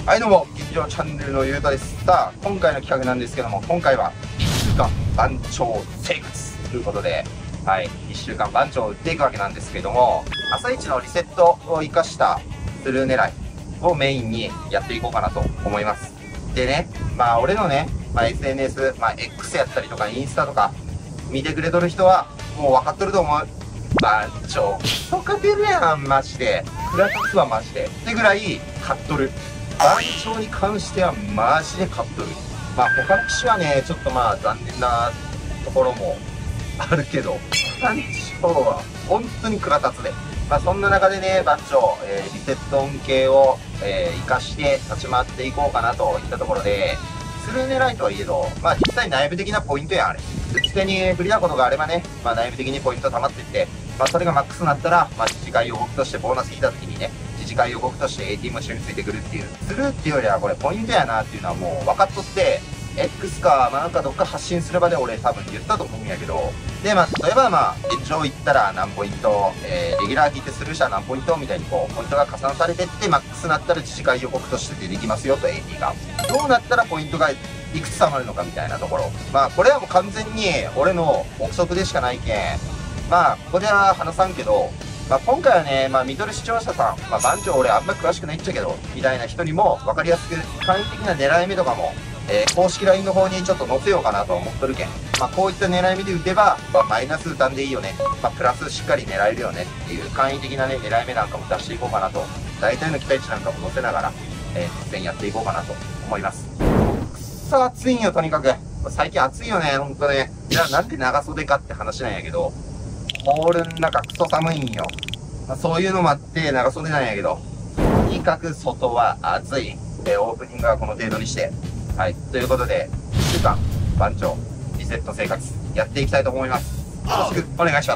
はいどうも、劇場チャンネルのゆうたです。さあ、今回の企画なんですけども、今回は1週間番長生活ということで、はい、1週間番長を打っていくわけなんですけども、朝一のリセットを生かしたスルー狙いをメインにやっていこうかなと思います。でね、まあ俺のね、SNS、X やったりとかインスタとか見てくれとる人はもう分かっとると思う。番長クソ勝てるやんマジで。クラタスはマジでってぐらい勝っとる。番長に関してはマジで勝っとる。他の騎士はねちょっと残念なところもあるけど、番長は本当にクラタスで、そんな中でね番長、リセット恩恵を、生かして立ち回っていこうかなといったところで、スルー狙いとはいえど、実際内部的なポイントやんあれ。打ち手に不利なことがあればね、内部的にポイント溜まっていって、それがマックスになったら、自治会予告としてボーナス引いた時にね、自治会予告として AT も一緒についてくるっていう。スルーっていうよりはこれポイントやなっていうのはもう分かっとって、X か、なんかどっか発信する場で俺多分言ったと思うんやけど、で、例えば現状行ったら何ポイント、レギュラー引いてスルーしたら何ポイントみたいにこう、ポイントが加算されてって、マックスになったら自治会予告として出てきますよと AT が。どうなったらポイントがいくつ溜まるのかみたいなところ。これはもう完全に俺の憶測でしかないけん。ここでは話さんけど、今回はね、見とる視聴者さん、番長俺あんま詳しくないっちゃけど、みたいな人にも分かりやすく、簡易的な狙い目とかも、公式 LINE の方にちょっと載せようかなと思っとるけん。こういった狙い目で打てば、マイナス打たんでいいよね。プラスしっかり狙えるよねっていう簡易的なね、狙い目なんかも出していこうかなと。大体の期待値なんかも載せながら、実践やっていこうかなと思います。くそ暑いんよ、とにかく。最近暑いよね、ほんとね。じゃあなんで長袖かって話なんやけど、ホールの中クソ寒いんよ。そういうのもあって長袖なんやけど、とにかく外は暑い。オープニングはこの程度にして。はい。ということで、1週間番長リセット生活やっていきたいと思います。よろしくお願いします。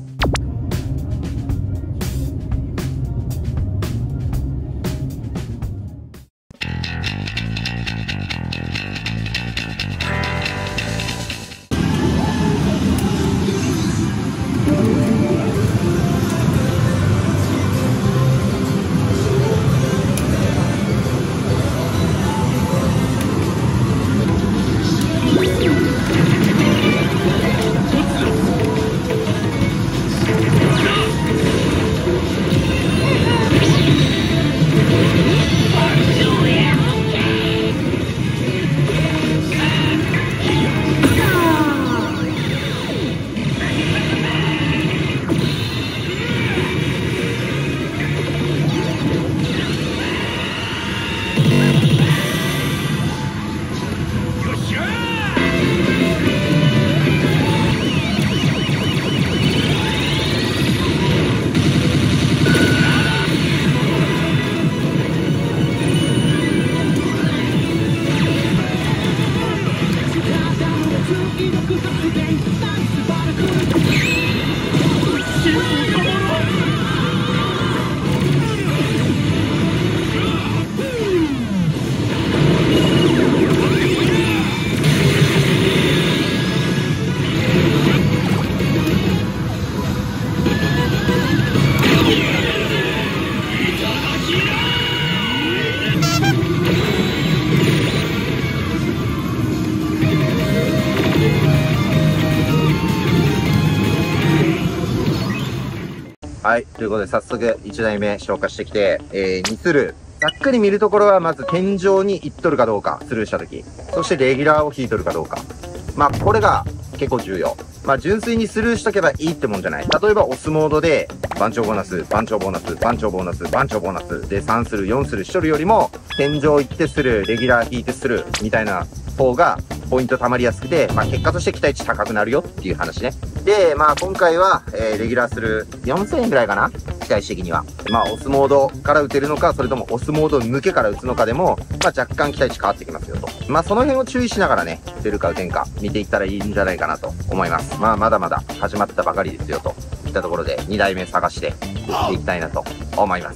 はい。ということで、早速、1台目消化してきて、2スルー。ざっくり見るところは、まず天井に行っとるかどうか、スルーしたとき。そして、レギュラーを引いとるかどうか。これが結構重要。純粋にスルーしとけばいいってもんじゃない。例えば、オスモードで、番長ボーナス、番長ボーナス、番長ボーナス、番長ボーナスで3スルー、4スルーしとるよりも、天井行ってスルー、レギュラー引いてスルー、みたいな方が、ポイント溜まりやすくて、結果として期待値高くなるよっていう話ね。で、今回は、レギュラーする4000円ぐらいかな期待値的には。オスモードから打てるのか、それともオスモード抜けから打つのかでも、若干期待値変わってきますよと。その辺を注意しながらね、打てるか打てんか、見ていったらいいんじゃないかなと思います。まだまだ始まったばかりですよといったところで、2台目探して、打っていきたいなと思います。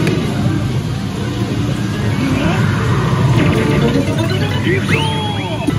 行くぞー！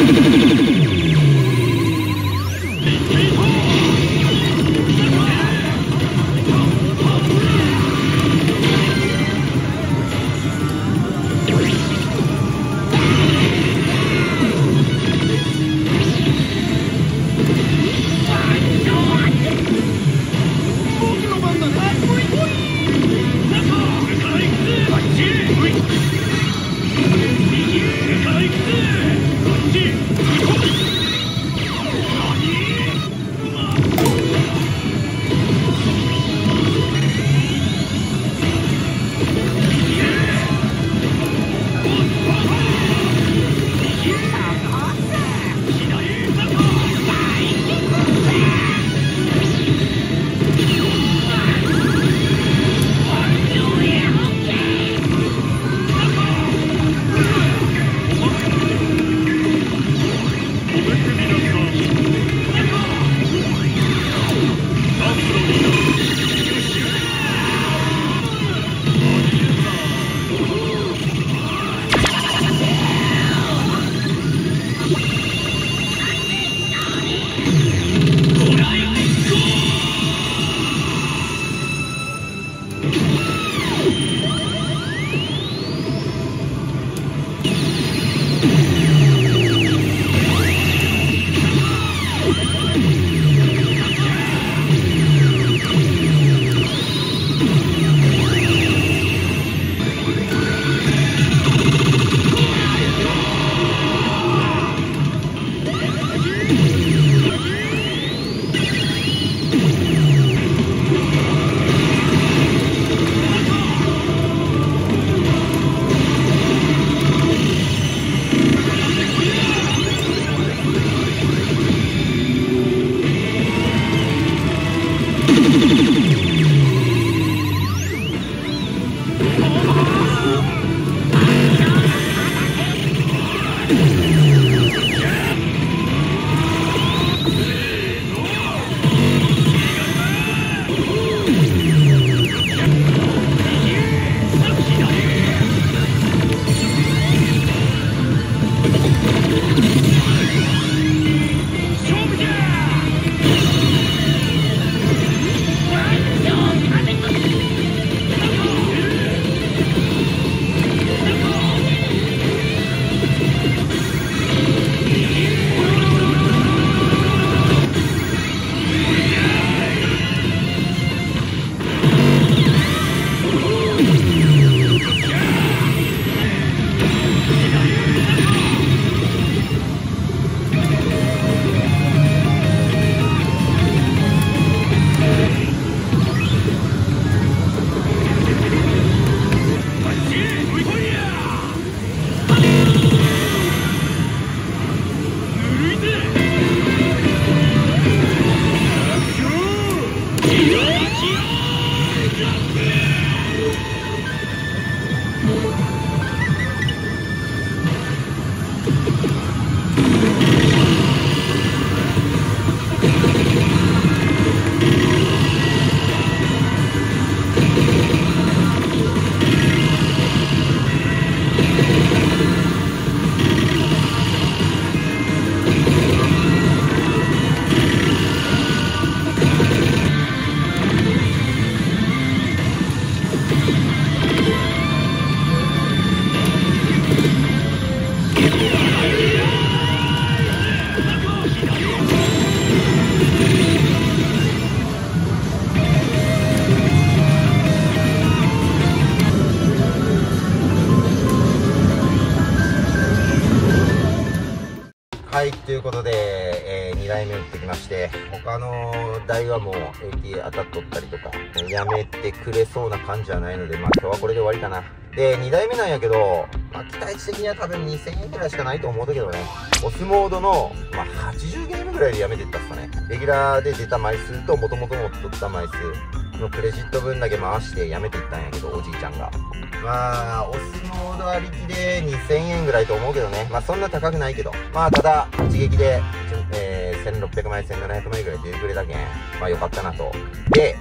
はい、ということで、2台目打ってきまして、他の台はもう AT 当たっとったりとか、やめてくれそうな感じはないので、まあ今日はこれで終わりかな。で、2台目なんやけど、まあ期待値的には多分2000円くらいしかないと思うんだけどね、オスモードの、まあ80ゲームぐらいでやめてったっすかね。レギュラーで出た枚数と元々持っとった枚数のクレジット分だけ回してやめていったんやけど、おじいちゃんが。まあ、オスモードありきで2000円ぐらいと思うけどね。まあそんな高くないけど。まあただ、一撃で、1600枚、1700枚ぐらい出てくれたけん、まあよかったなと。で、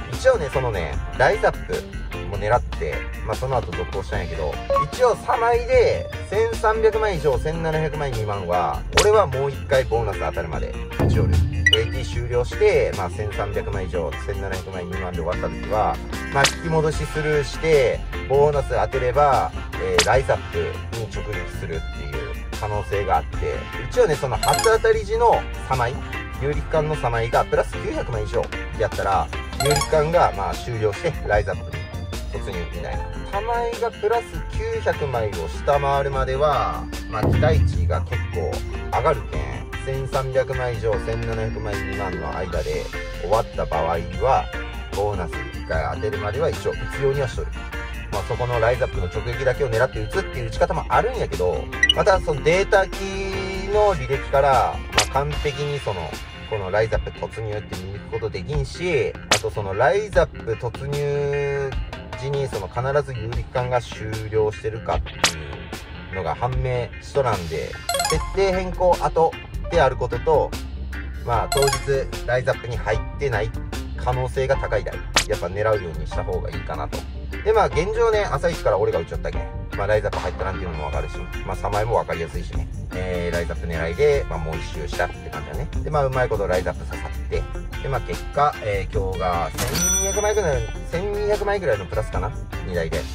一応ね、そのね、ライズアップも狙って、まあその後続行したんやけど、一応3枚で1300枚以上1700枚未満は、俺はもう一回ボーナス当たるまで一応AT 終了して、まあ1300枚以上1700枚未満で終わった時は、まあ引き戻しスルーして、ボーナス当てれば、ライズアップに直撃するっていう可能性があって、一応ね、その初当たり時の3枚、有力感の3枚がプラス900枚以上やったら、有力感がまあ終了してライズアップに突入みたいな。3枚がプラス900枚を下回るまでは、まあ期待値が結構上がるけん、1300枚以上1700枚未満の間で終わった場合は、ボーナス1回当てるまでは一応打つようにはしとる。まあそこのライズアップの直撃だけを狙って打つっていう打ち方もあるんやけど、またそのデータ機の履歴から、まあ完璧にこのライズアップ突入って見抜くことできんし、あとそのライズアップ突入時に必ず有力感が終了してるかっていうのが判明しとらんで、設定変更後であることと、まあ当日ライズアップに入ってない可能性が高い台、やっぱ狙うようにした方がいいかなと。でまあ現状ね、朝一から俺が打ちよったけん、まあライズアップ入ったなんていうのもわかるし、まあ3枚もわかりやすいしね、ライズアップ狙いで、まあもう一周したって感じだね。でまあうまいことライズアップ刺さって、でまあ結果、今日が1200枚ぐらい、1200枚ぐらいのプラスかな、2台で。はい。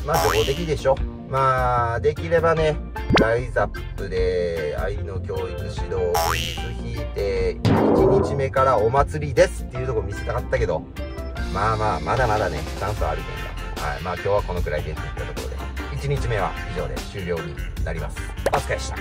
まあ上出来でしょ。まあ、できればね、ライズアップで愛の教育指導、フリーズ引いて、1日目からお祭りですっていうとこ見せたかったけど、まあまあ、まだまだね、チャンスはあるけんが。はい。まあ今日はこのくらいでっていったところで、1日目は以上で終了になります。お疲れでした。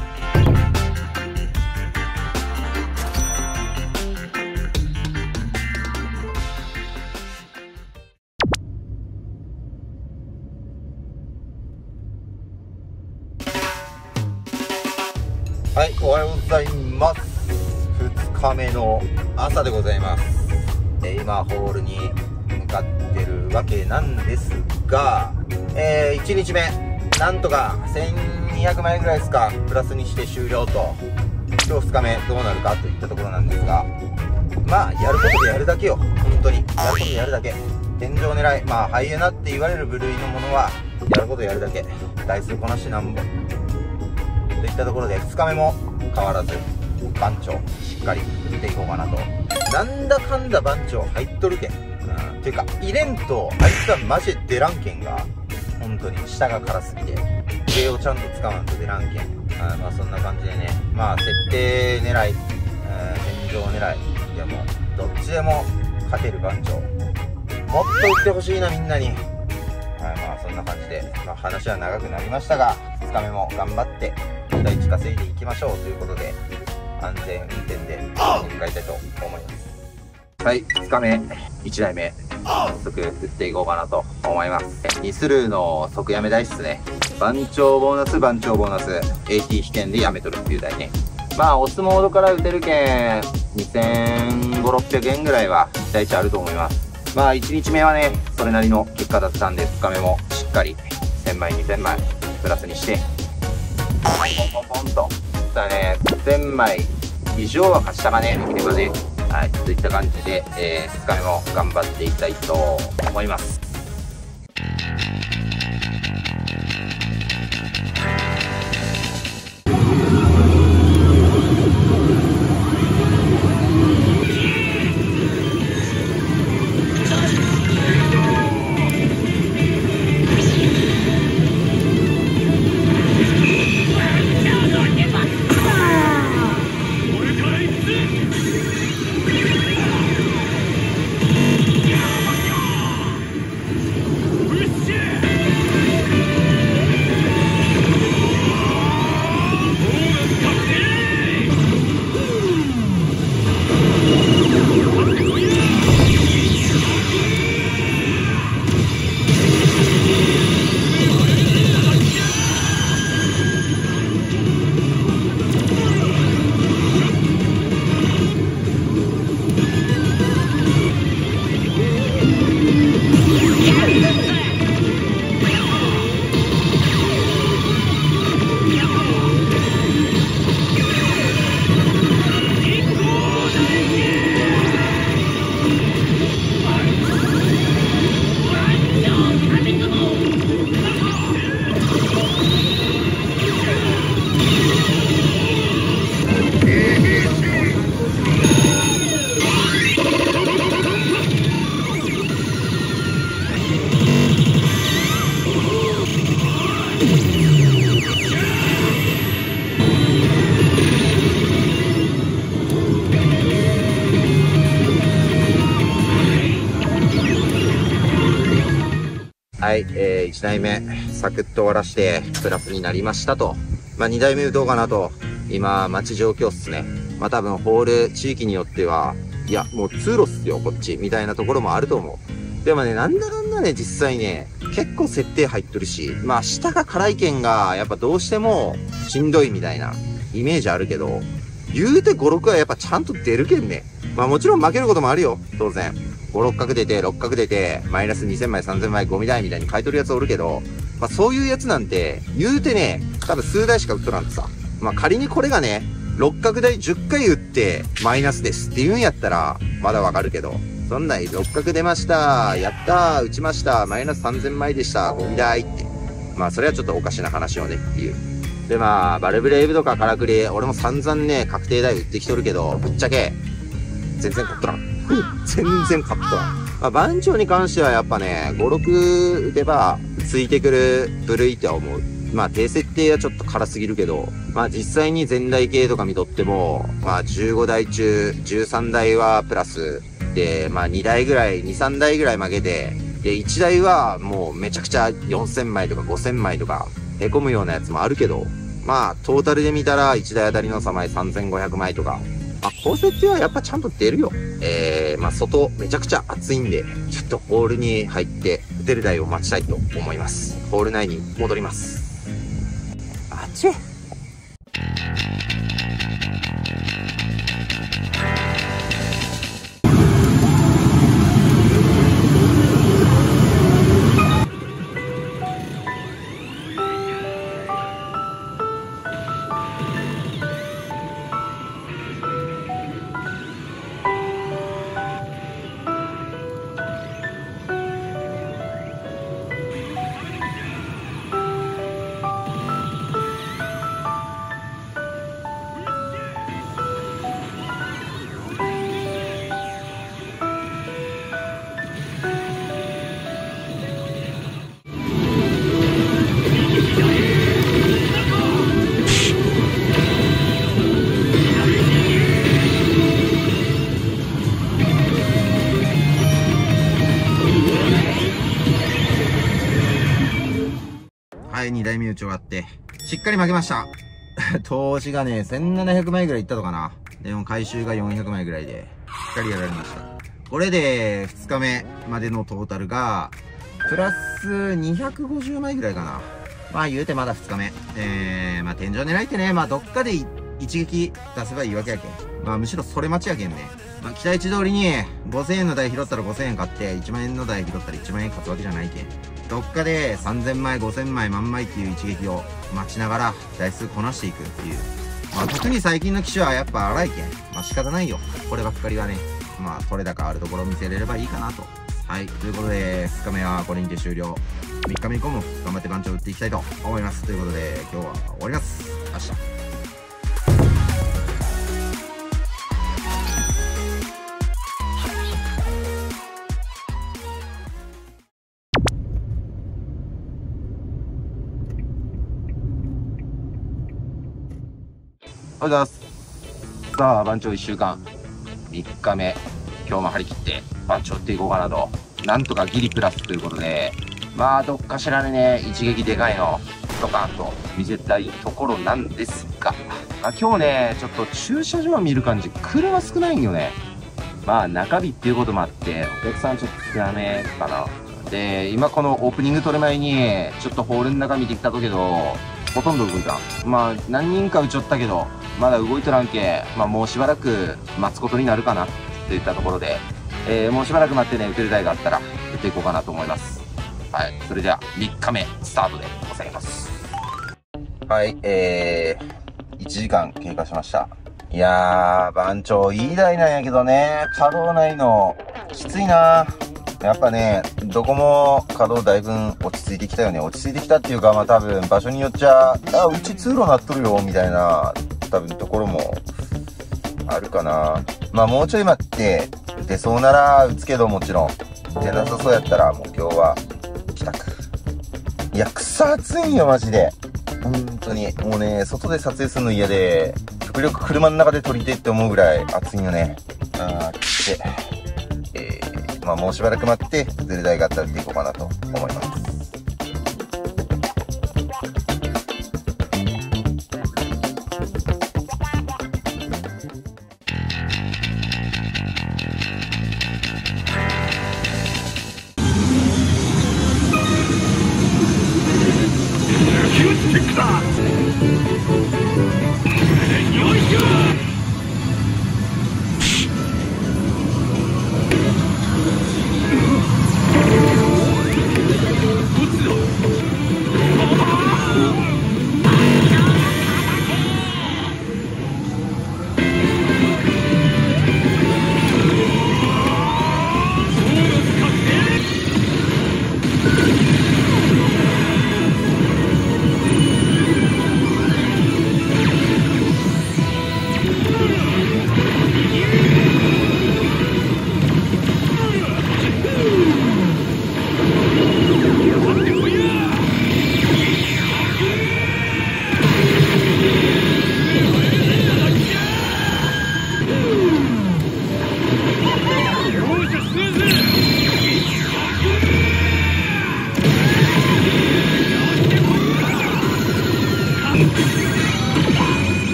はい、おはようございます。2日目の朝でございます。今、ホールに向かってるわけなんですが、1日目、なんとか1200枚ぐらいですか、プラスにして終了と。今日2日目どうなるかといったところなんですが、まあ、やることでやるだけよ。本当に。やることでやるだけ。天井狙い。まあ、ハイエナって言われる部類のものは、やることやるだけ。台数こなしなんぼ。といったところで2日目も変わらず番長しっかり打っていこうかなと。なんだかんだ番長入っとるけん、ていうか入れんとあいつはマジで出らんけんが、本当に下が辛すぎて上をちゃんと使わんと出らんけん。まあそんな感じでね、まあ設定狙い、天井狙いでもどっちでも勝てる番長、もっと打ってほしいなみんなに。まあそんな感じで、まあ、話は長くなりましたが、2日目も頑張って期待値稼いでいきましょうということで、安全運転で向かいたいと思います。はい、2日目1台目早速打っていこうかなと思います。2スルーの即やめ台っすね。番長ボーナス番長ボーナス AT 被験でやめとるっていう台ね。まあオスモードから打てるけん2500、600円ぐらいは期待値あると思います。まあ1日目はね、それなりの結果だったんで、2日目もしっかり1000枚、2000枚プラスにして、ポンポンポンと、だね、1000枚以上は勝ちたかね、できればね。はい、といった感じで、2日目も頑張っていきたいと思います。 はい、1台目、サクッと終わらして、プラスになりましたと。2台目打とうかなと。今、待ち状況っすね。多分、ホール、地域によっては、いや、もう通路っすよ、こっち。みたいなところもあると思う。でもね、なんだかんだね、実際ね、結構設定入っとるし、下が辛い剣が、やっぱどうしても、しんどいみたいな、イメージあるけど、言うて5、6はやっぱちゃんと出るけんね。もちろん負けることもあるよ、当然。5、6角出て、6角出て、マイナス2000枚、3000枚、ゴミ台みたいに買い取るやつおるけど、そういうやつなんて、言うてね、多分数台しか売っとらんとさ。仮にこれがね、6角台10回打って、マイナスですって言うんやったら、まだわかるけど、そんなに6角出ました、やったー、打ちました、マイナス3000枚でした、ゴミ台って。それはちょっとおかしな話をねっていう。でバルブレイブとかカラクリ、俺も散々ね、確定台打ってきとるけど、ぶっちゃけ、全然勝っとらん。全然勝っとらん。番長に関してはやっぱね、5、6打てば、ついてくる部類っては思う。低設定はちょっと辛すぎるけど、実際に全台系とか見とっても、15台中13台はプラスで、2台ぐらい、2、3台ぐらい負けて、で、1台はもうめちゃくちゃ4000枚とか5000枚とか、へこむようなやつもあるけど、トータルで見たら1台当たりの差枚3500枚とか、高設定はやっぱちゃんと出るよ。外めちゃくちゃ暑いんで、ちょっとホールに入って、打てる台を待ちたいと思います。ホール内に戻ります。あっちはい、2台目打ち終わって、しっかり負けました。投資がね、1700枚ぐらいいったのかな。でも回収が400枚ぐらいで、しっかりやられました。これで、2日目までのトータルが、プラス250枚ぐらいかな。言うてまだ2日目。天井狙いってね、どっかで一撃出せばいいわけやけん。むしろそれ待ちやけんね。期待値通りに、5000円の台拾ったら5000円買って、1万円の台拾ったら1万円勝つわけじゃないけん。どっかで3000枚、5000枚、万枚っていう一撃を待ちながら台数こなしていくっていう。特に最近の機種はやっぱ荒いけん。仕方ないよ。こればっかりはね。取れ高あるところを見せれればいいかなと。はい。ということで、2日目はこれにて終了。3日目以降も頑張って番長打っていきたいと思います。ということで、今日は終わります。明日。おはようございます。さあ、番長1週間、3日目、今日も張り切って番長打っていこうかなと。なんとかギリプラスということで、どっかしらでね、一撃でかいの、ドカンと見せたいところなんですが、今日ね、ちょっと駐車場を見る感じ、車少ないんよね。中日っていうこともあって、お客さんちょっと少なめかな。で、今このオープニング撮る前に、ちょっとホールの中見てきたとけど、ほとんど動いた。何人か打ちよったけど、まだ動いとらんけ、もうしばらく待つことになるかなっていったところで、もうしばらく待ってね、打てる台があったら、打っていこうかなと思います。はい。それでは、3日目、スタートでございます。はい、1時間経過しました。いやー、番長、いい台なんやけどね、稼働ないの、きついなやっぱね、どこも稼働だいぶ落ち着いてきたよね。落ち着いてきたっていうか、多分場所によっちゃ、うち通路なっとるよ、みたいな、多分ところもあるかな。もうちょい待って、打てそうなら打つけどもちろん。打てなさそうやったらもう今日は帰宅。いや、くそ暑いんよ、マジで。本当に。もうね、外で撮影するの嫌で、極力車の中で撮りてって思うぐらい暑いんよね。来て。もうしばらく待って、ずれ台があったら打っていこうかなと思います。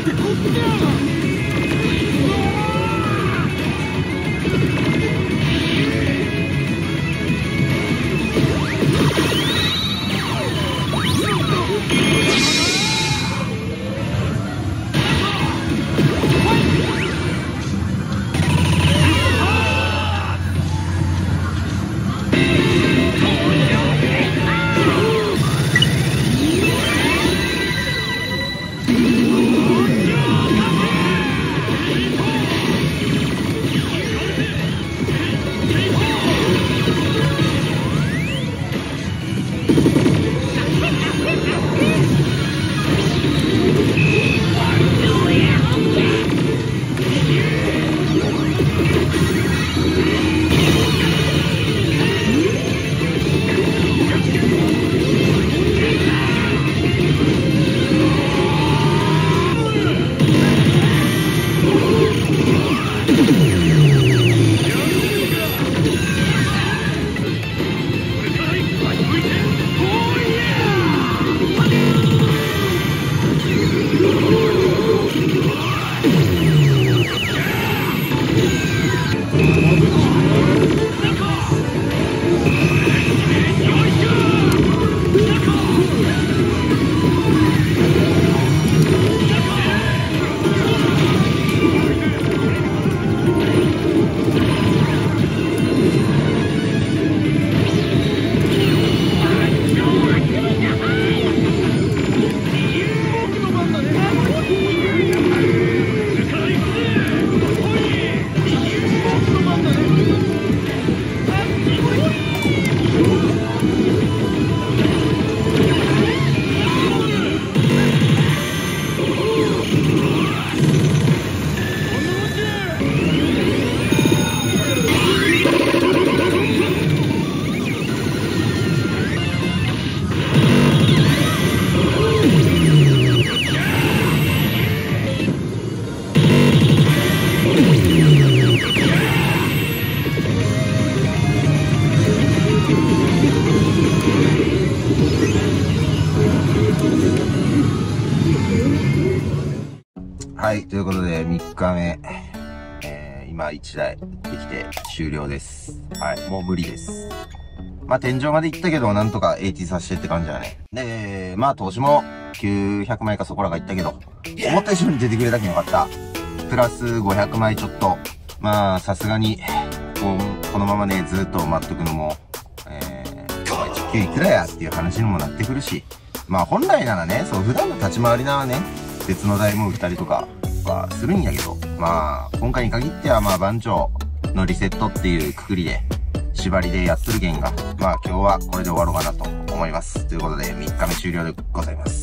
はい、ということで3日目、今1台できて終了です。はい、もう無理です。まあ天井まで行ったけど、なんとか AT させてって感じだね。で、まあ投資も900枚かそこらが行ったけど、思った以上に出てくれたけんよかった。プラス500枚ちょっと。まあさすがに、このままね、ずっと待っとくのも、直径いくらやっていう話にもなってくるし、まあ本来ならね、そう普段の立ち回りならね、別の台も売ったりとかはするんやけど、まあ今回に限ってはまあ番長のリセットっていうくくりで縛りでやっとるけんが、まあ今日はこれで終わろうかなと思います。ということで3日目終了でございます。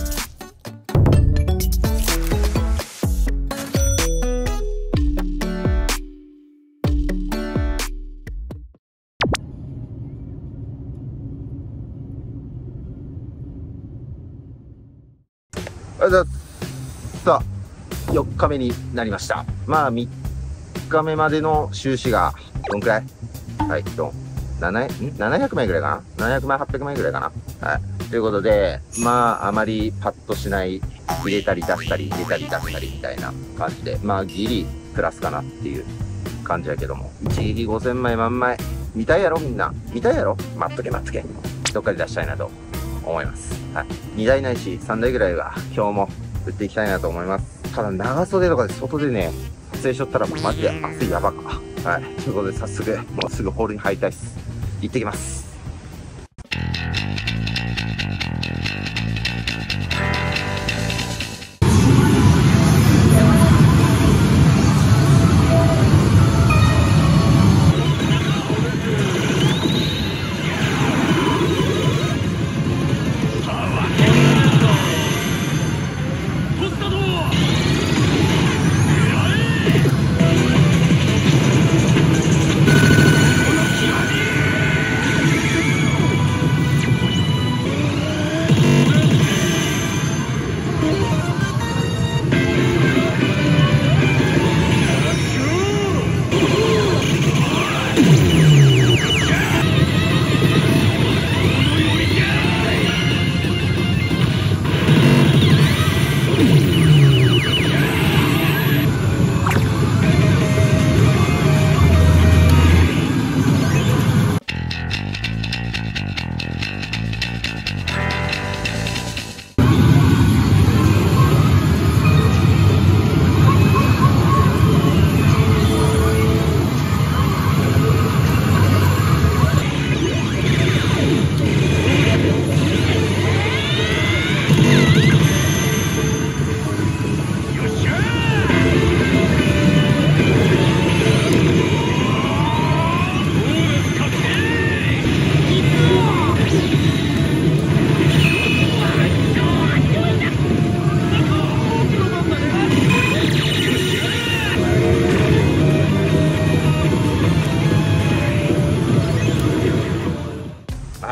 さあ、4日目になりました。まあ、3日目までの収支が、どんくらい？はい、700枚ぐらいかな ?700 枚、800枚ぐらいかな。はい。ということで、まあ、あまりパッとしない、入れたり出したり、入れたり出したりみたいな感じで、まあ、ギリプラスかなっていう感じやけども、一撃5000枚、万枚、見たいやろみんな。見たいやろ待っとけ。どっかで出したいなと思います。はい。2台ないし、3台ぐらいは今日も売っていきたいなと思います。ただ長袖とかで外でね、撮影しとったらマジで汗やばか。はい。ということで早速、もうすぐホールに入りたいっす。行ってきます。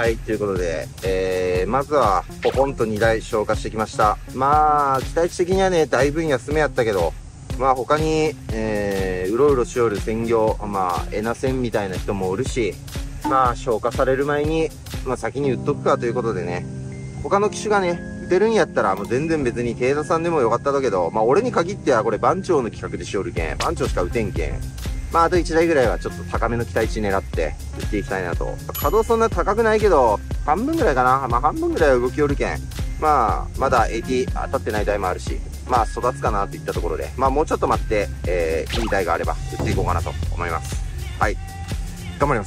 はい、ということで、まずは、ポコンと2台消化してきました。まあ、期待値的にはね、だいぶ安めやったけど、まあ他に、うろうろしおる専業、まあ、エナセンみたいな人もおるし、まあ、消化される前に、まあ先に売っとくかということでね、他の機種がね、打てるんやったら、もう全然別にテイザさんでもよかっただけど、まあ俺に限ってはこれ番長の企画でしおるけん、番長しか打てんけん。まああと1台ぐらいはちょっと高めの期待値狙って打っていきたいなと。稼働そんな高くないけど、半分ぐらいかな。まあ半分ぐらいは動きおるけん。まあ、まだ AT 当たってない台もあるし、まあ育つかなといったところで、まあもうちょっと待って、いい台があれば打っていこうかなと思います。はい。頑張ります。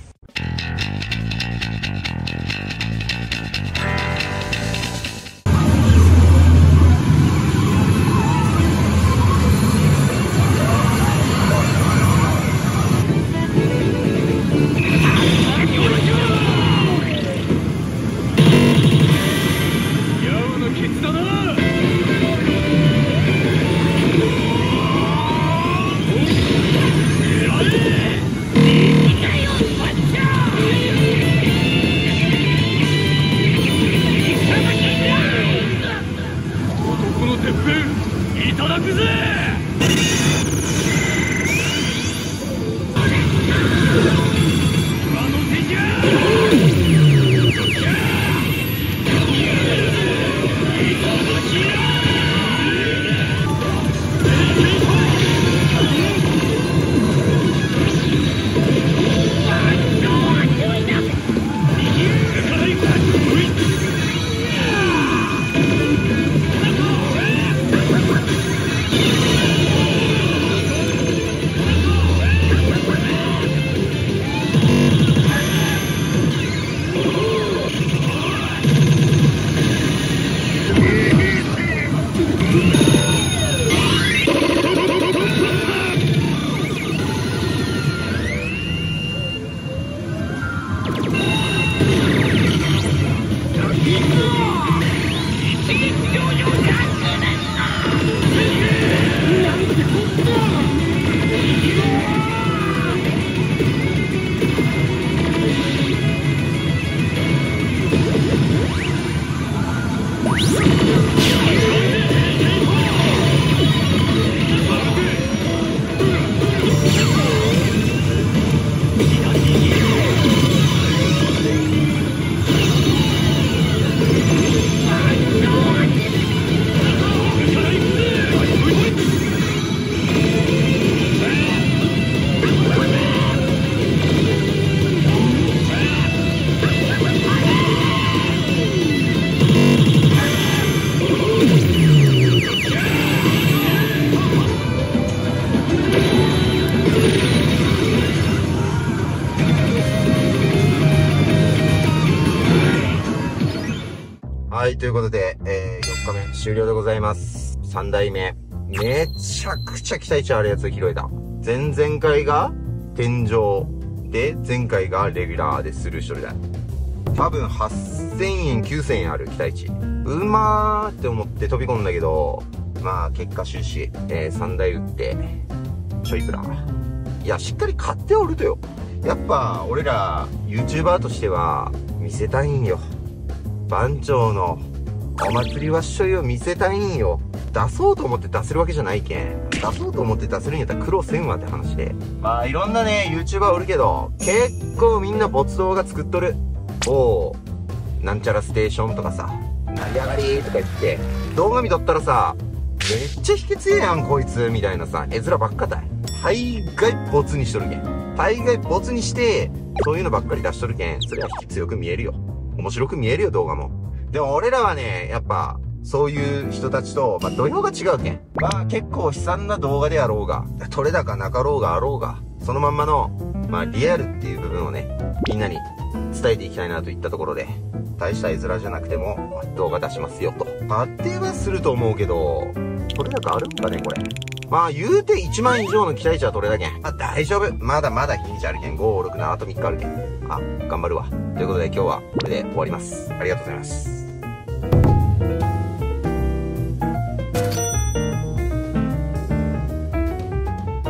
はい、ということで、4日目終了でございます。3台目。めちゃくちゃ期待値あるやつを拾えた。前々回が天井で、前回がレギュラーでスルーしとるだ。多分8000円、9000円ある期待値。まーって思って飛び込んだけど、まあ結果終始、3台打って、ちょいプラ。いや、しっかり買っておるとよ。やっぱ、俺ら、YouTuber としては、見せたいんよ。番長のお祭りわっしょいを見せたいんよ。出そうと思って出せるわけじゃないけん。出そうと思って出せるんやったら苦労せんわって話で。まあいろんなね、YouTuber おるけど、結構みんな没動画作っとる。なんちゃらステーションとかさ、成り上がりとか言って、動画見とったらさ、めっちゃ引き強えやんこいつ、みたいなさ、絵面ばっかだい。大概没にしとるけん。大概没にして、そういうのばっかり出しとるけん、それは引き強く見えるよ。面白く見えるよ、動画も。でも俺らはね、やっぱ、そういう人たちと、まあ、土俵が違うけん。まあ、結構悲惨な動画であろうが、取れ高なかろうがあろうが、そのまんまの、まあ、リアルっていう部分をね、みんなに伝えていきたいなといったところで、大した絵面じゃなくても、まあ、動画出しますよと。当てはすると思うけど、取れ高あるんかね、これ。まあ、言うて1万以上の期待値は取れだけん。まあ、大丈夫。まだまだ日にちあるけん。5、6、7、あと3日あるけん。あ、頑張るわ。ということで今日はこれで終わります。ありがとうございます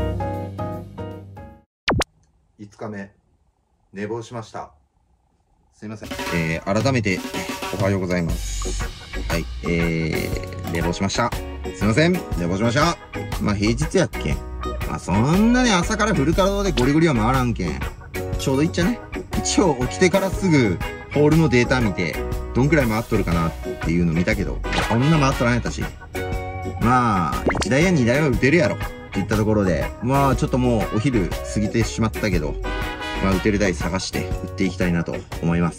。5日目、寝坊しました。 すいません。改めて、おはようございます。はい、寝坊しました。すいません。寝坊しました。まあ、平日やっけ。まあ、そんなに朝からフル稼働でゴリゴリは回らんけん。ちょうどいいっちゃね。一応起きてからすぐ、ホールのデータ見て、どんくらい回っとるかなっていうの見たけど、そんな回っとらんやったし。まあ、1台や2台は打てるやろ。っていったところで、まあ、ちょっともうお昼過ぎてしまったけど、まあ、打てる台探して打っていきたいなと思います。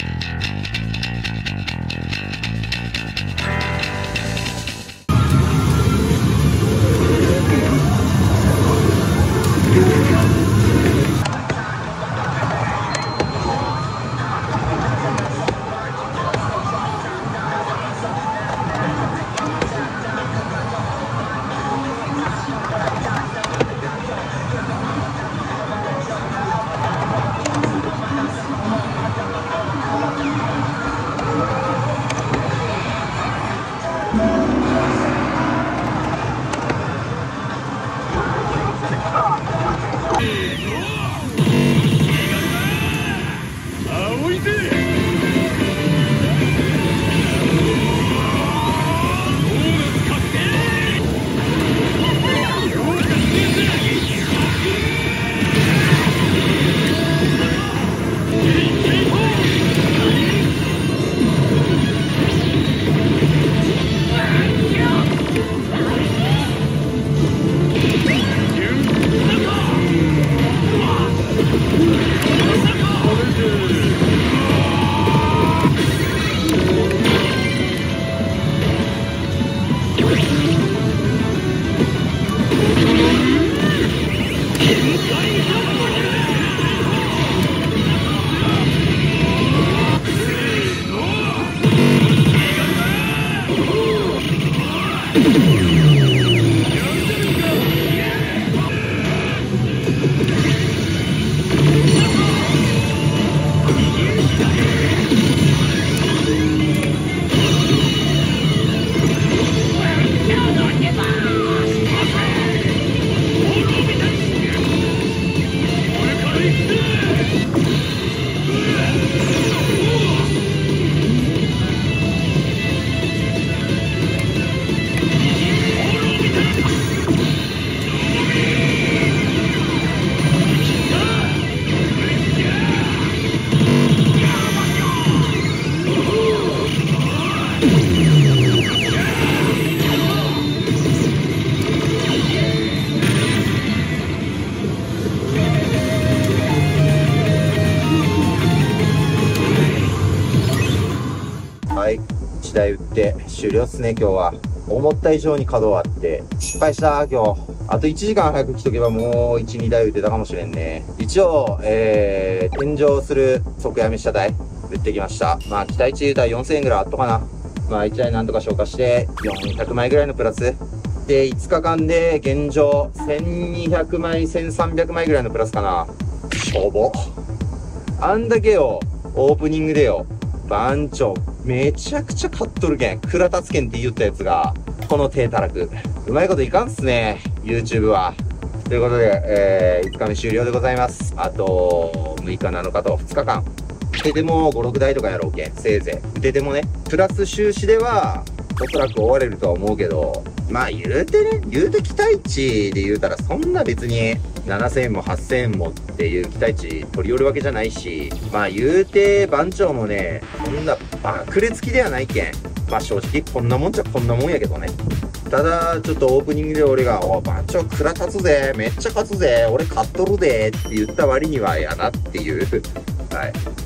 はい、1台打って終了っすね、今日は。思った以上に稼働あって、失敗した今日。あと1時間早く来とけばもう1、2台打てたかもしれんね。一応、天井する即やめした台、打ってきました。まあ、期待値言うたら4000円ぐらいあったかな。まあ、1台なんとか消化して、400枚ぐらいのプラス。で、5日間で現状、1200枚、1300枚ぐらいのプラスかな。しょぼ。あんだけよ、オープニングでよ、番長、めちゃくちゃ買っとるけん。倉達けんって言ったやつが、この手たらく。うまいこといかんっすね、YouTube は。ということで、5日目終了でございます。あと、6日7日と2日間。打てても5、6台とかやろうけん。せいぜい。打ててもね、プラス収支では、おそらく終われるとは思うけど、まあ言うて期待値で言うたらそんな別に7000円も8000円もっていう期待値取り寄るわけじゃないし、まあ言うて番長もね、そんな爆裂期ではないけん。まあ正直こんなもんじゃこんなもんやけどね。ただちょっとオープニングで俺が、お番長蔵立つぜ、めっちゃ勝つぜ、俺勝っとるでって言った割にはやなっていう。はい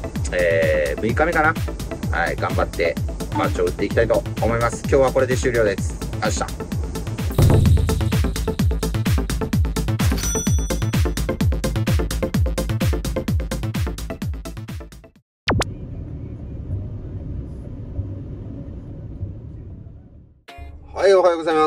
。6日目かな。はい、頑張って。番長打っていきたいと思います。今日はこれで終了です。明日。はい、おはようございます。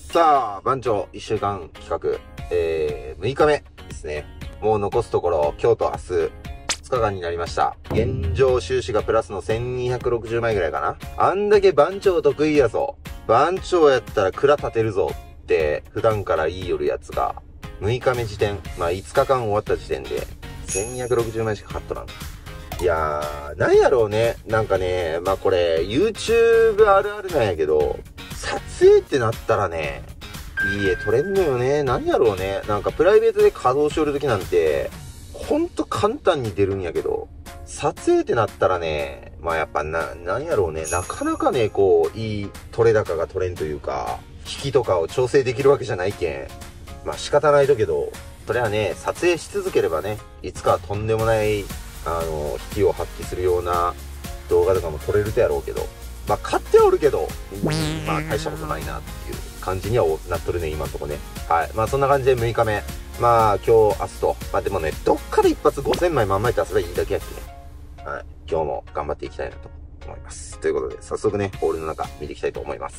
さあ、番長1週間企画、6日目ですね。もう残すところ、今日と明日、2日間になりました。現状収支がプラスの1260枚ぐらいかな。あんだけ番長得意やぞ。番長やったら蔵立てるぞって普段から言いよるやつが、6日目時点、まあ5日間終わった時点で1260枚しか買っとらん。 いやー、なんやろうね。なんかね、まあこれ、YouTube あるあるなんやけど、撮影ってなったらね、いい絵撮れんのよね。なんやろうね。なんかプライベートで稼働しよるときなんて、ほんと簡単に出るんやけど、撮影ってなったらね、まあやっぱなんやろうね。なかなかね、こう、いい撮れ高が撮れんというか、引きとかを調整できるわけじゃないけん。まあ仕方ないとけど、それはね、撮影し続ければね、いつかはとんでもない、引きを発揮するような動画とかも撮れるとやろうけど、まあ買っておるけど、まあ大したことないなっていう感じにはなっとるね、今んとこね。はい。まあそんな感じで6日目。まあ今日、明日と。まあでもね、どっかで一発5000枚まんまいって遊べばいいだけやっけね。はい。今日も頑張っていきたいなと思います。ということで、早速ね、ホールの中見ていきたいと思います。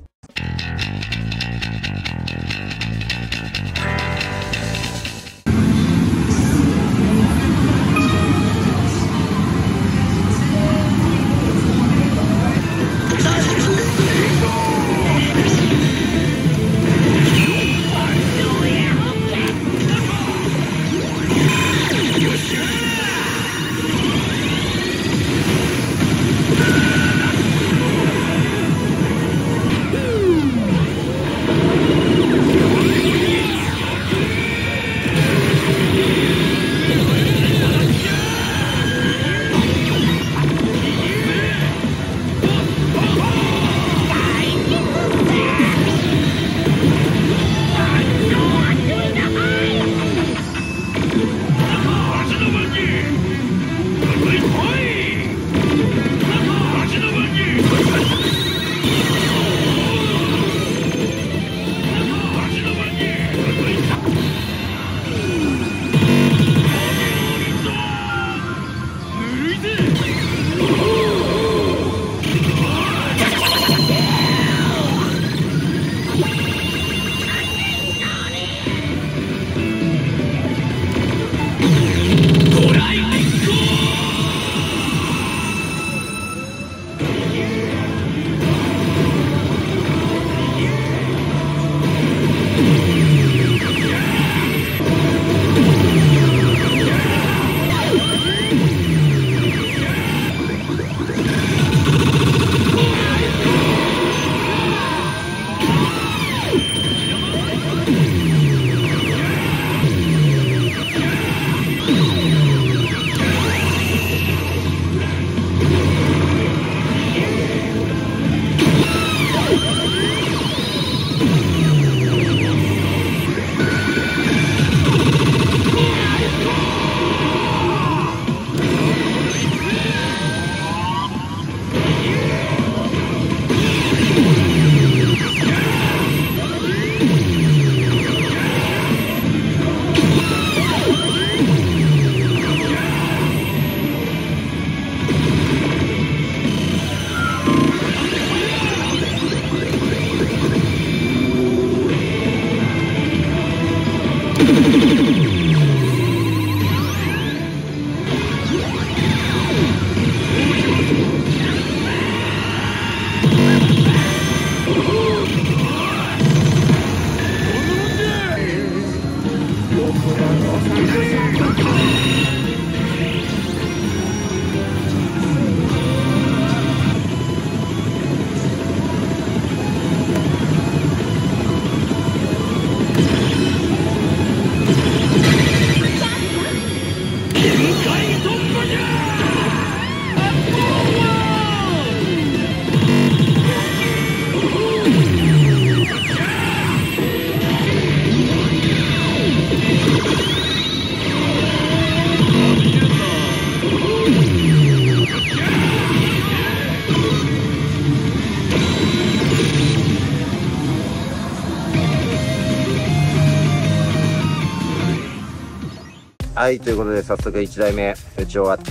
はい、ということで早速1台目打ち終わって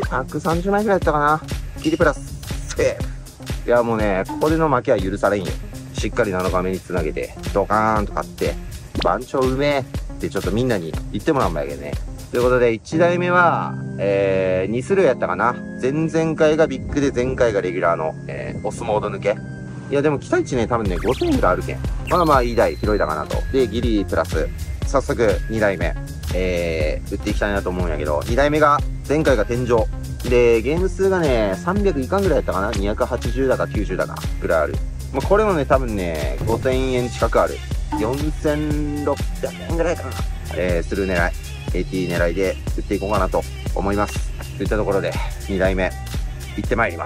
、130枚くらいだったかな。キリプラスセーフ。いやもうね、ここでの負けは許されんよ。しっかり7日目につなげて、ドカーンと勝って、番長うめえってちょっとみんなに言ってもらうんだけどね。ということで1台目は、2スルーやったかな。前々回がビッグで前回がレギュラーの、オスモード抜け。いやでも期待値ね、多分ね、5000ぐらいあるけん。まあまあいい台、広いだかなと。で、ギリプラス。早速2台目。打っていきたいなと思うんやけど、2台目が、 前回が天井。で、ゲーム数がね、300いかんぐらいやったかな ?280 だか90だかぐらいある。まあ、これもね、多分ね、5000円近くある。4600円ぐらいかな。する狙い。AT 狙いで売っていこうかなと思います。といったところで、2台目、行ってまいります。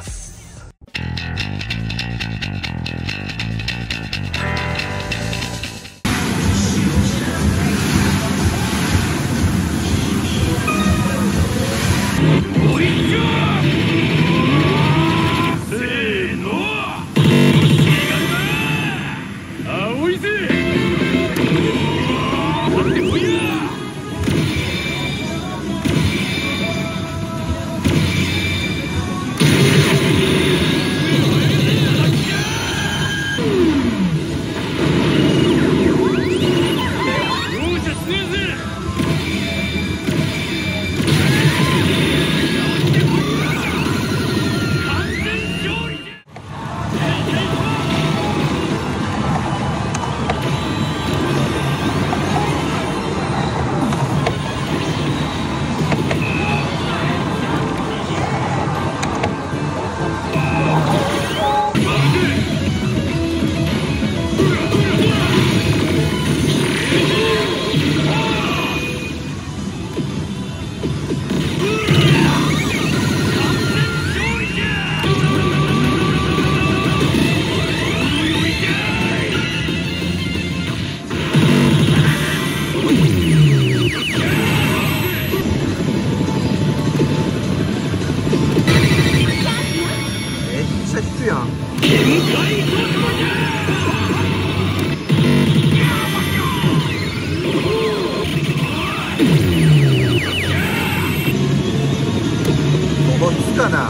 かな。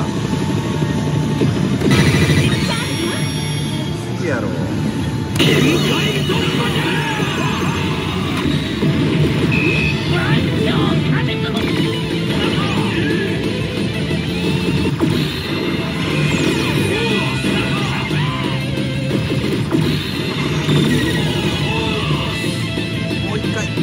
好きやろ。もう一回。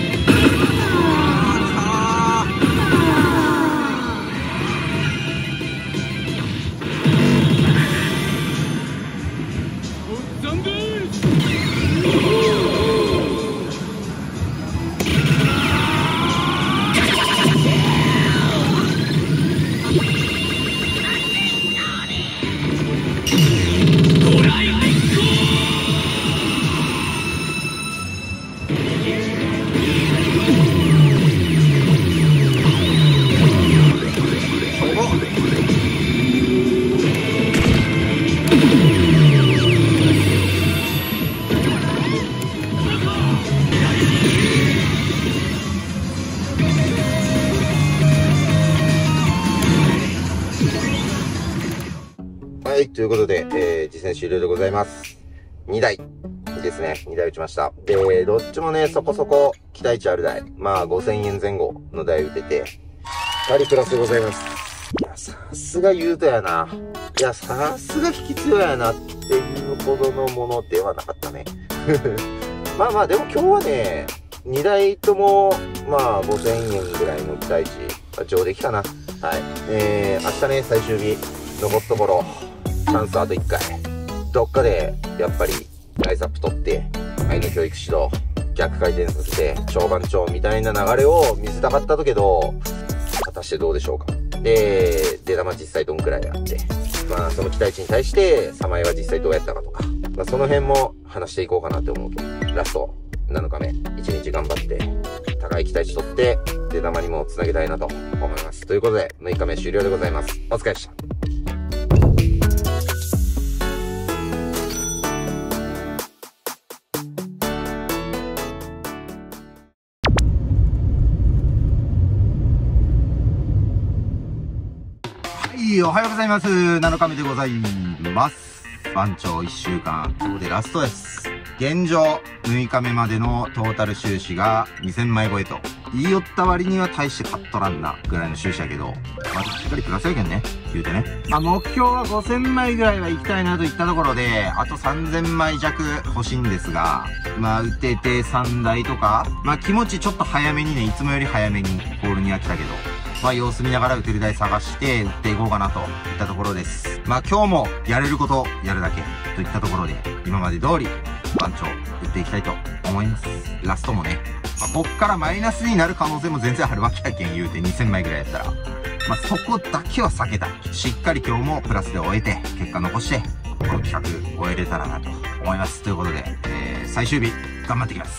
はい、ということで、実践終了でございます。2台ですね。2台打ちました。で、どっちもね、そこそこ期待値ある台。まあ、5000円前後の台打てて、2人プラスでございます。いや、さすが言うとやな。いや、さすが引き強やなっていうほどのものではなかったね。まあまあ、でも今日はね、2台とも、まあ、5000円ぐらいの期待値、上出来かな。はい。明日ね、最終日、残すところ、チャンスあと1回。どっかで、やっぱり、ライズアップ取って、愛の教育指導、逆回転させて、超番長みたいな流れを見せたかったけど、果たしてどうでしょうか。で、出玉実際どんくらいあって、まあ、その期待値に対して、サマイは実際どうやったかとか、まあ、その辺も話していこうかなって思うと、ラスト、7日目、1日頑張って、高い期待値取って、出玉にもつなげたいなと思います。ということで、6日目終了でございます。お疲れでした。おはようございます。7日目でございます。番長1週間。ということでラストです。現状、6日目までのトータル収支が2000枚超えと。言い寄った割には大して買っとらんな、ぐらいの収支やけど、まあ、しっかりプラスやけんね。言うてね。まあ、目標は5000枚ぐらいは行きたいなといったところで、あと3000枚弱欲しいんですが、まあ、打てて3台とか、まあ、気持ちちょっと早めにね、いつもより早めにホールには来たけど、 様子見ながら打てる台探して打っていこうかなといったところです。今日もやれることやるだけといったところで、今まで通り番長打っていきたいと思います。ラストもね、こっからマイナスになる可能性も全然あるわけやけん言うて2000枚ぐらいやったら、そこだけは避けたい。しっかり今日もプラスで終えて、結果残して、この企画終えれたらなと思います。ということで、最終日、頑張ってきます。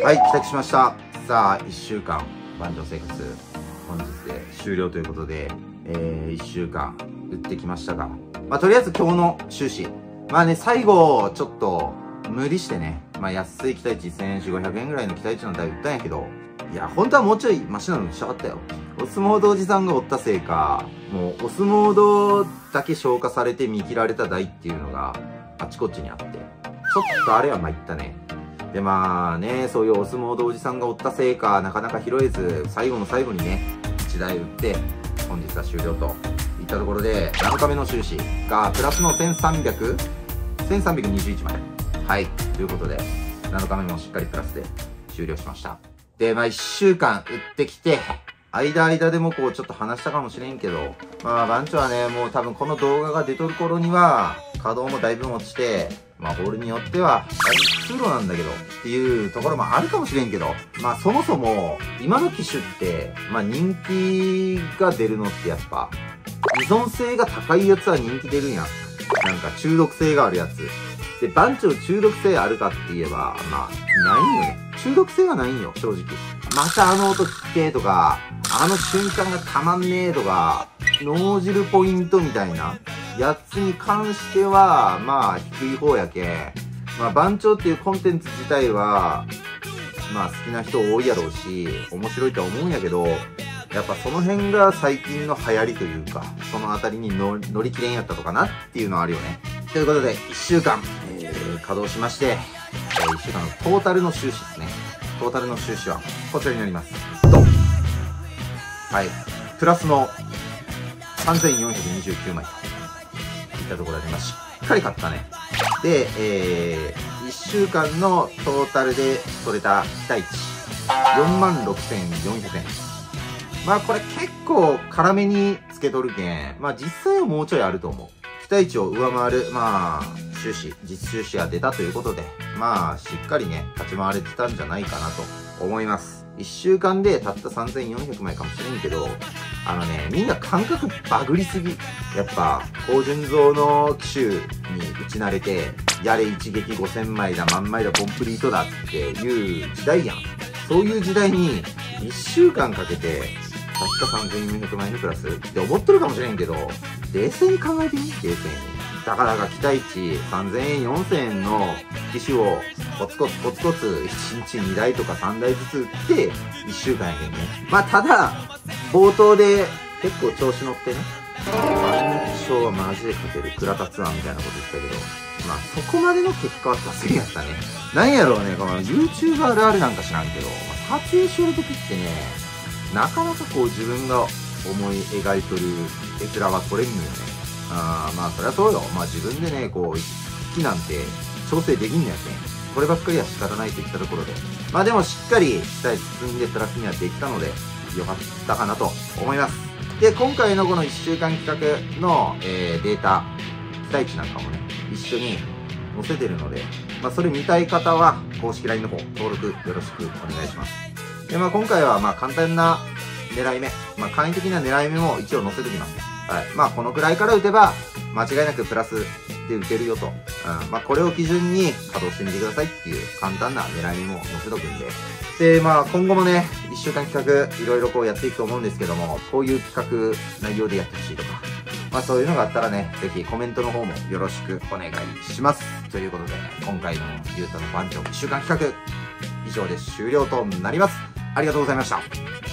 はい、帰宅しました。さあ、1週間、番長生活、本日で終了ということで、1週間、打ってきましたが、まあ、とりあえず今日の収支。まあね、最後、ちょっと、無理してね、まあ、安い期待値1000円、500円ぐらいの期待値の台打ったんやけど、いや、本当はもうちょいマシなのにしたかったよ。お相撲道おじさんがおったせいか、もう、お相撲道だけ消化されて見切られた台っていうのが、あちこちにあって、ちょっとあれは参ったね。で、まあね、そういうお相撲道おじさんがおったせいか、なかなか拾えず、最後の最後にね、1台打って、本日は終了といったところで、7日目の収支が、プラスの1321枚。はい。ということで、7日目もしっかりプラスで終了しました。で、まあ1週間打ってきて、間でもこうちょっと話したかもしれんけど、まあ番長はね、もう多分この動画が出とる頃には、稼働もだいぶ落ちて、まあホールによっては、通路なんだけど、っていうところもあるかもしれんけど、まあそもそも、今の機種って、まあ人気が出るのってやっぱ、依存性が高いやつは人気出るんや。なんか中毒性があるやつ。で、番長中毒性あるかって言えば、まあ、ないんよね。中毒性はないんよ、正直。またあの音聞けとか、あの瞬間がたまんねえとか、脳汁ポイントみたいなやつに関しては、まあ、低い方やけ。まあ、番長っていうコンテンツ自体は、まあ、好きな人多いやろうし、面白いとは思うんやけど、やっぱその辺が最近の流行りというか、そのあたりに乗り切れんやったとかなっていうのはあるよね。ということで、1週間、稼働しまして、1週間のトータルの収支ですね。トータルの収支はこちらになります。はい。プラスの3429枚といったところで、まあ、しっかり買ったね。で、1週間のトータルで取れた期待値、46,400円。まあこれ結構辛めにつけとるけん、まあ実際はもうちょいあると思う。期待値を上回る、まあ、実収支が出たということで、まあ、しっかりね、立ち回れてたんじゃないかなと思います。1週間でたった3400枚かもしれんけど、みんな感覚バグりすぎ。やっぱ、高純増の機種に打ち慣れて、やれ一撃5000枚だ、万枚だ、コンプリートだっていう時代やん。そういう時代に、1週間かけて、たった3400枚のプラスって思ってるかもしれんけど、冷静に考えてみ、冷静に。だからが期待値3000円、4000円の機種をコツコツ1日2台とか3台ずつ売って1週間やけんね。まあただ、冒頭で結構調子乗ってね、あの機種はマジで勝てる、倉田ツアーみたいなこと言ったけど、まあそこまでの結果は達成やったね。なんやろうね、この YouTuber あるあるなんか知らんけど、撮影しよるときってね、なかなかこう自分が思い描いとる絵面は撮れんのよね。まあそりゃそうよ。まあ自分でね、こう、好きなんて調整できんのやけん。こればっかりは仕方ないといったところで。まあでもしっかり期待進んでプラスにはできたので、よかったかなと思います。で、今回のこの1週間企画の、データ、期待値なんかもね、一緒に載せてるので、まあそれ見たい方は公式 LINE の方登録よろしくお願いします。で、まあ今回はまあ簡単な狙い目、まあ簡易的な狙い目も一応載せておきます。はい。まあこのくらいから打てば、間違いなくプラスで打てるよと。まあこれを基準に稼働してみてくださいっていう簡単な狙い目も載せとくんで。で、まあ今後もね、1週間企画いろいろこうやっていくと思うんですけども、こういう企画内容でやってほしいとか、まあそういうのがあったらね、ぜひコメントの方もよろしくお願いします。ということで、今回のゆうたの番長1週間企画、以上で終了となります。ありがとうございました。